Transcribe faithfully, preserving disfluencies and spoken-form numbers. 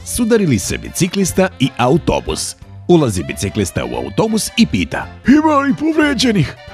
Sudarili se biciklista i autobus. Ulazi biciklista u autobus i pita: Ima li povređenih?